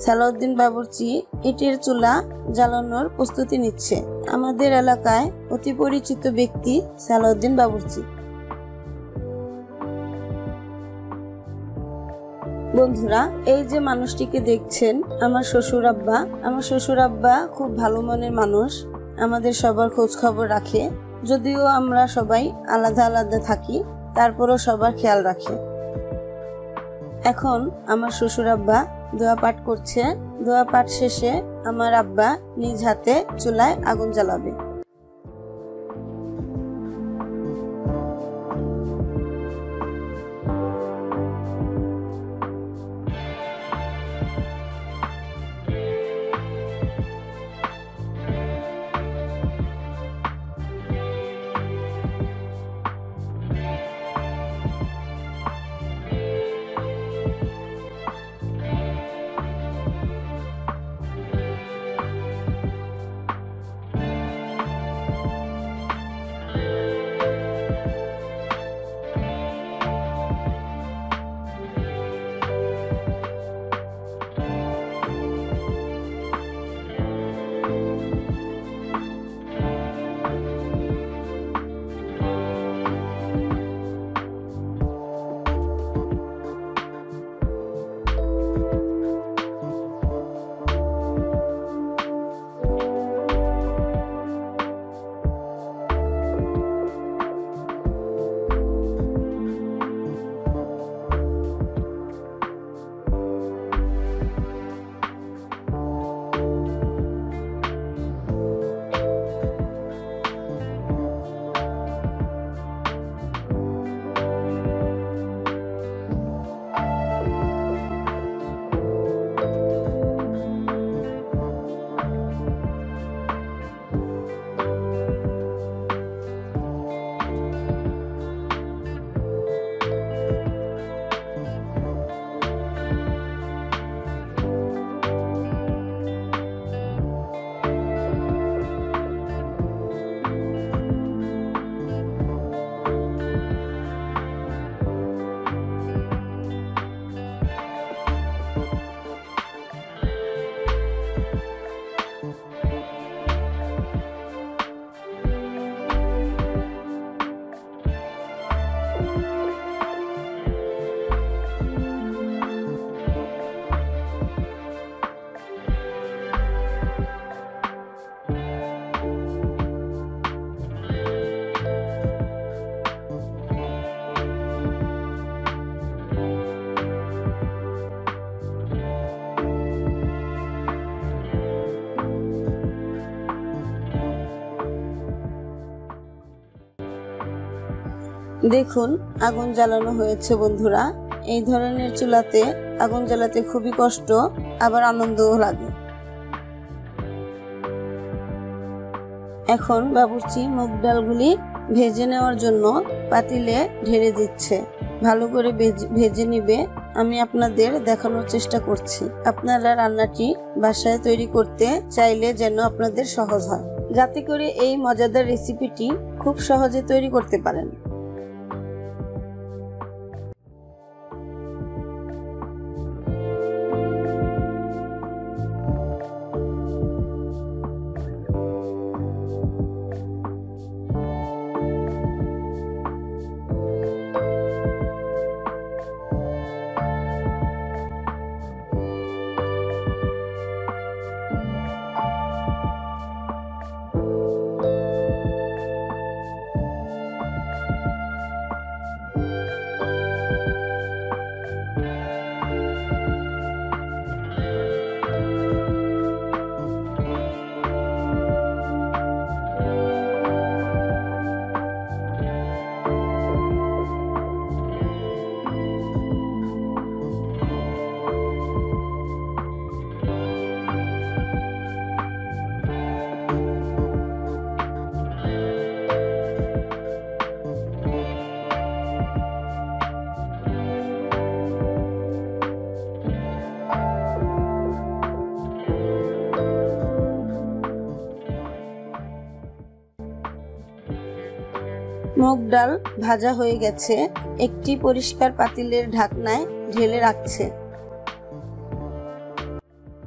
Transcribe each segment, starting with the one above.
সালাউদ্দিন বাবুর্চি ইটের চুলা জ্বালানোর প্রস্তুতি নিচ্ছে। আমাদের এলাকায় অতি পরিচিত ব্যক্তি সালাউদ্দিন বাবুর্চি। বন্ধুরা, এই যে মানুষটিকে দেখছেন আমার শ্বশুর আব্বা। আমার শ্বশুর আব্বা খুব ভালো মনের মানুষ, আমাদের সবার খোঁজ খবর রাখে। যদিও আমরা সবাই আলাদা আলাদা থাকি, তারপরও সবার খেয়াল রাখে। এখন আমার শ্বশুর আব্বা দোয়া পাঠ করছে। দোয়া পাঠ শেষে আমার আব্বা নিজ হাতে চুলায় আগুন জ্বালাবে। দেখুন আগুন জ্বালানো হয়েছে। বন্ধুরা, এই ধরনের চুলাতে আগুন জ্বালাতে খুবই কষ্ট, আবার আনন্দও লাগে। এখন বাবুর্চি মুগ ডালগুলি ভেজে নেওয়ার জন্য পাতিলে ঢেলে দিচ্ছে। ভালো করে ভেজে নিবে, আমি আপনাদের দেখানোর চেষ্টা করছি। আপনারা রান্নাটি বাসায় তৈরি করতে চাইলে যেন আপনাদের সহজ হয়, যাতে করে এই মজাদার রেসিপিটি খুব সহজে তৈরি করতে পারেন। মুগ ডাল ভাজা হয়ে গেছে, একটি পরিষ্কার পাতিলের ঢাকনায় ঢেলে রাখছে।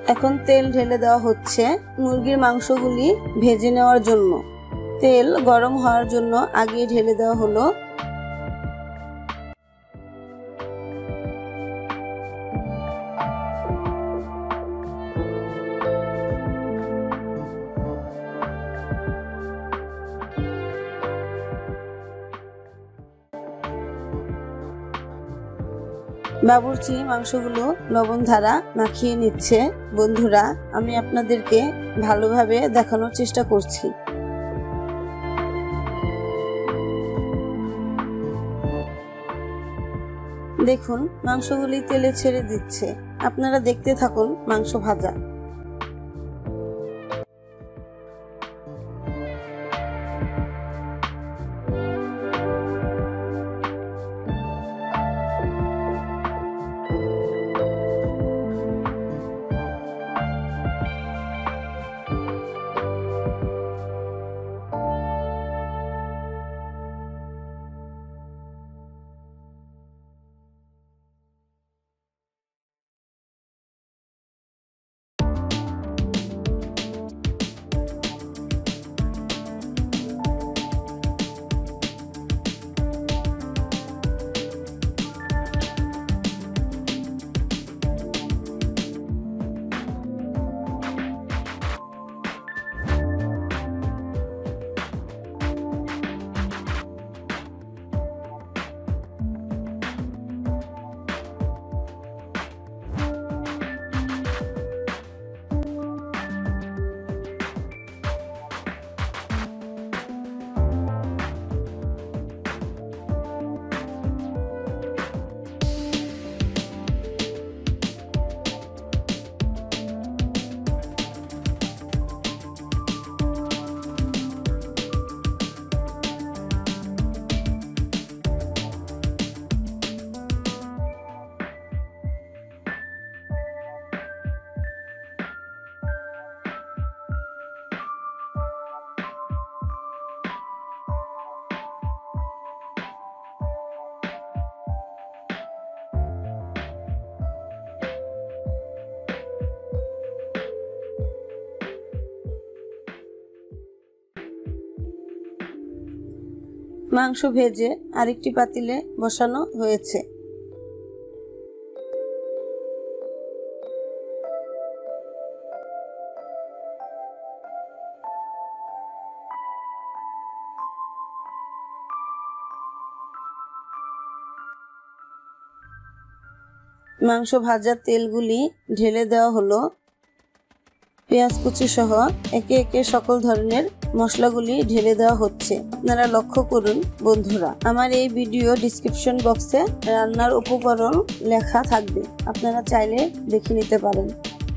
এখন তেল ঢেলে দেওয়া হচ্ছে মুরগির মাংসগুলি ভেজে নেওয়ার জন্য। তেল গরম হওয়ার জন্য আগে ঢেলে দেওয়া হলো। বাবুর্চি মাংসগুলো লবণ ধারা মাখিয়ে নিচ্ছে। বন্ধুরা, আমি আপনাদেরকে ভালোভাবে দেখানোর চেষ্টা করছি। দেখুন, মাংসগুলি তেলে ছেড়ে দিচ্ছে। আপনারা দেখতে থাকুন মাংস ভাজা। মাংস ভেজে আরেকটি পাতিলে বসানো হয়েছে। মাংস ভাজার তেলগুলি ঢেলে দেওয়া হলো। পেঁয়াজ কুচি সহ একে একে সকল ধরনের মশলাগুলি ঢেলে দেওয়া হচ্ছে। আপনারা লক্ষ্য করুন বন্ধুরা, আমার এই ভিডিও ডিসক্রিপশন বক্সে রান্নার উপকরণ লেখা থাকবে, আপনারা চাইলে দেখে নিতে পারেন।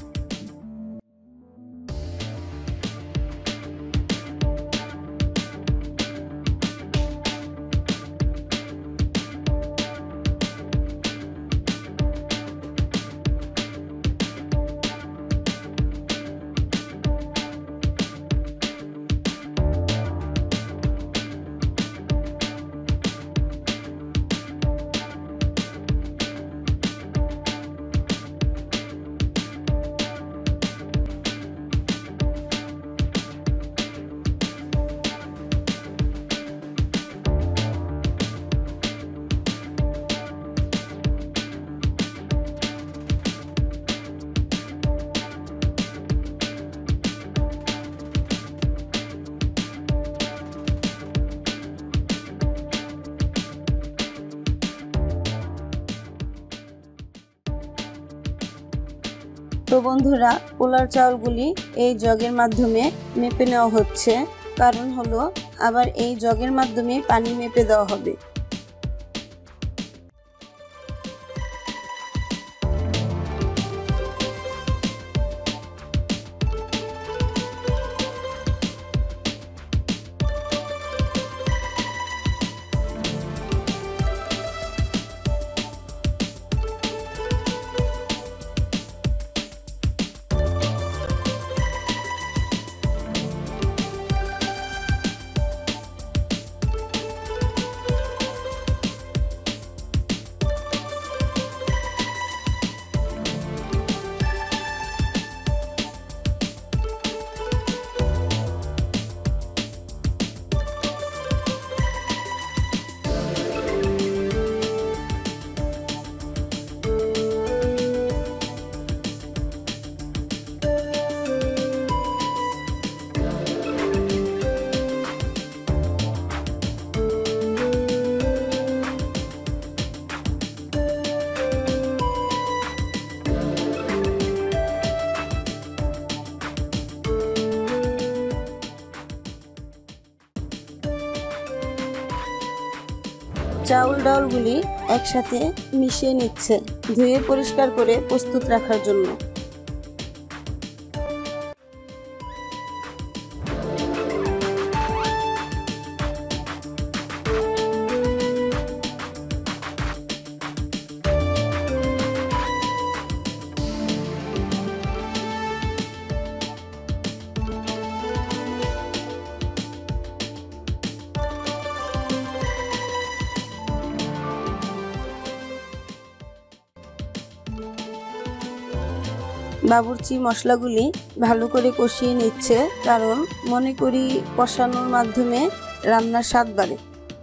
তো বন্ধুরা, পোলার চাউলগুলি এই জগের মাধ্যমে মেপে নেওয়া হচ্ছে। কারণ হলো আবার এই জগের মাধ্যমে পানি মেপে দেওয়া হবে। চাউল ডাউলগুলি একসাথে মিশিয়ে নিচ্ছে ধুয়ে পরিষ্কার করে প্রস্তুত রাখার জন্য। বাবুর্চি মশলাগুলি ভালো করে কষিয়ে নিচ্ছে, কারণ মনে করি কষানোর মাধ্যমে রান্নার স্বাদ বাড়ে।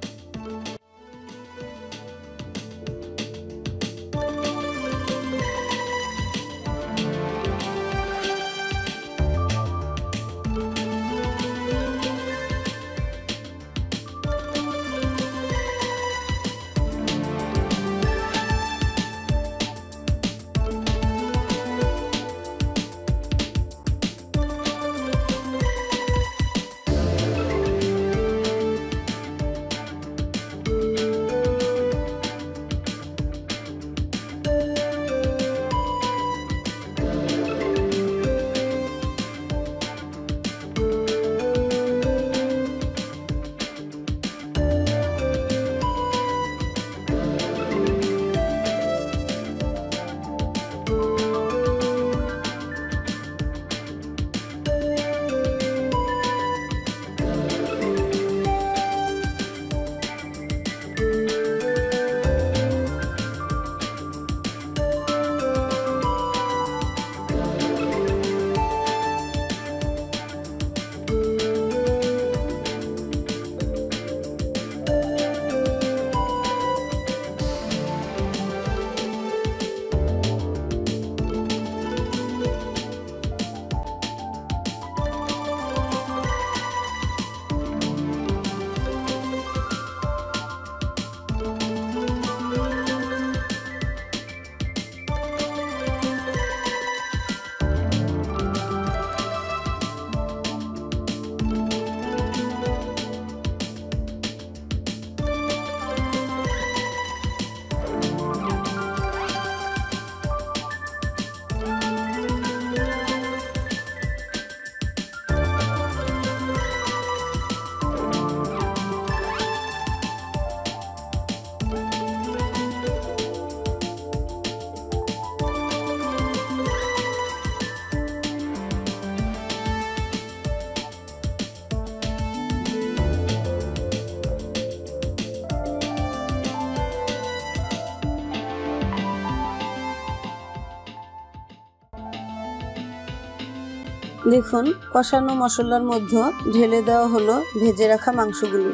দেখুন, কষানো মশলার মধ্যে ঢেলে দেওয়া হলো ভেজে রাখা মাংসগুলি।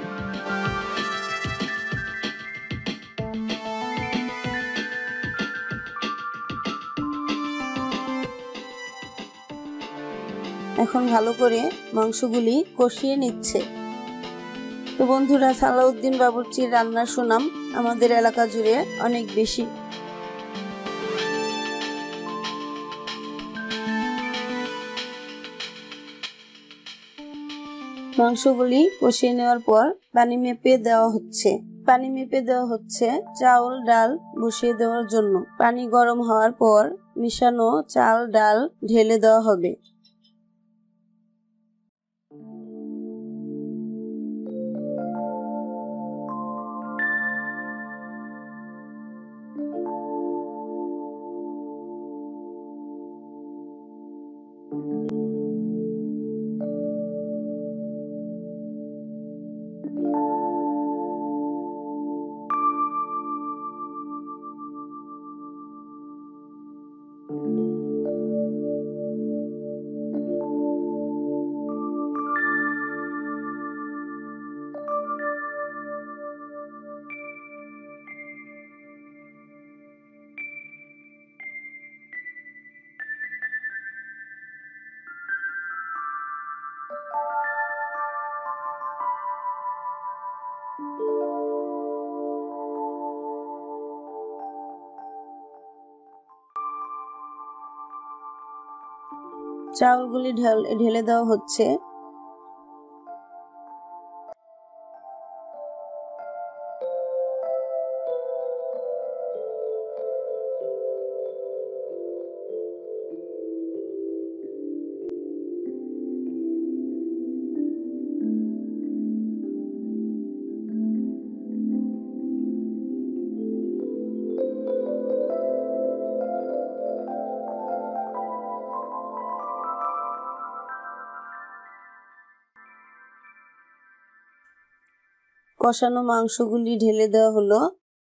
এখন ভালো করে মাংসগুলি কষিয়ে নিচ্ছে। তো বন্ধুরা, সালাউদ্দিন বাবুর্চির রান্নার সুনাম আমাদের এলাকা জুড়ে অনেক বেশি। মাংসগুলি কষিয়ে নেওয়ার পর পানি মেপে দেওয়া হচ্ছে চাউল ডাল বসিয়ে দেওয়ার জন্য। পানি গরম হওয়ার পর মিশানো চাল ডাল ঢেলে দেওয়া হবে। চাউলগুলি ঢেলে দেওয়া হচ্ছে। কষানো মাংসগুলি ঢেলে দেওয়া হলো।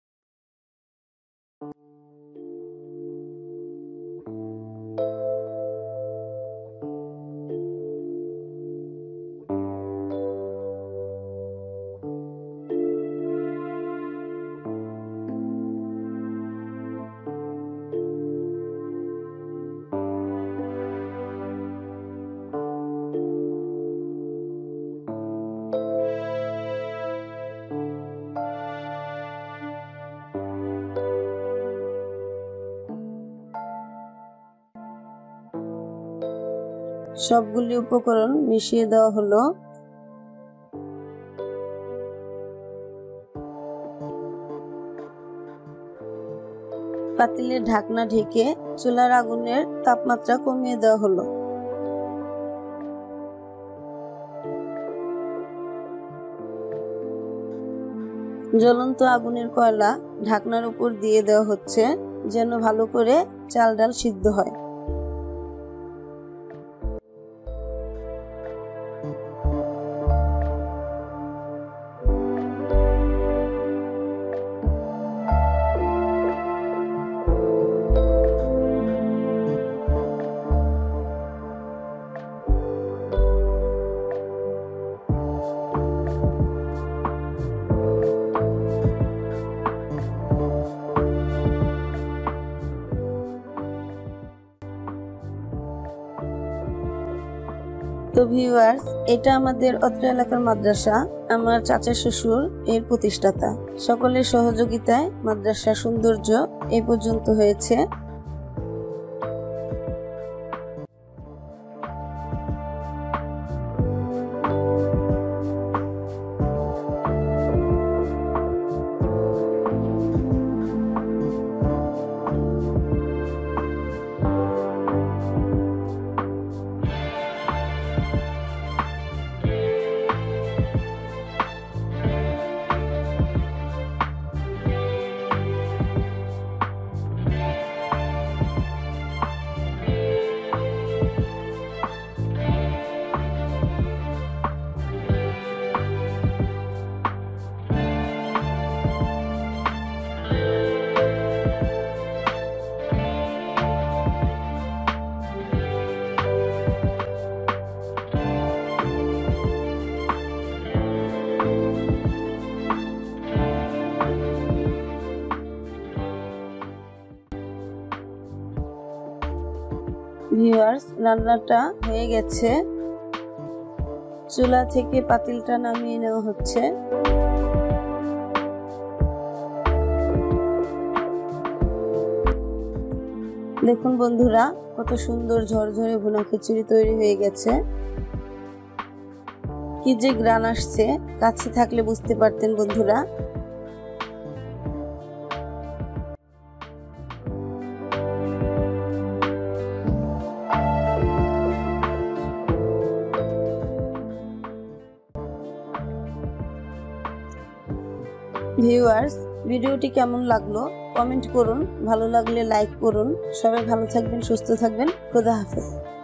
সবগুলি উপকরণ মিশিয়ে দেওয়া হলো। পাতিলের ঢাকনা ঢেকে চুলার আগুনের তাপমাত্রা কমিয়ে দেওয়া হলো। জ্বলন্ত আগুনের কয়লা ঢাকনার উপর দিয়ে দেওয়া হচ্ছে যেন ভালো করে চাল ডাল সিদ্ধ হয়। তো ভিউয়ার্স, এটা আমাদের অত্র এলাকার মাদ্রাসা। আমার চাচা শ্বশুর এর প্রতিষ্ঠাতা। সকলের সহযোগিতায় মাদ্রাসার সৌন্দর্য এই পর্যন্ত হয়েছে। ভিউয়ার্স, রান্নাটা হয়ে গেছে। চুলা থেকে পাতিলটা নামিয়ে নেওয়া হচ্ছে। দেখুন বন্ধুরা, কত সুন্দর ঝরঝরে ভুনা খিচুড়ি তৈরি হয়ে গেছে। কি যে গ্রান আসছে, কাছে থাকলে বুঝতে পারতেন বন্ধুরা। ভিউয়ার্স, ভিডিওটি কেমন লাগলো কমেন্ট করুন, ভালো লাগলে লাইক করুন। সবাই ভালো থাকবেন, সুস্থ থাকবেন। খোদা হাফেজ।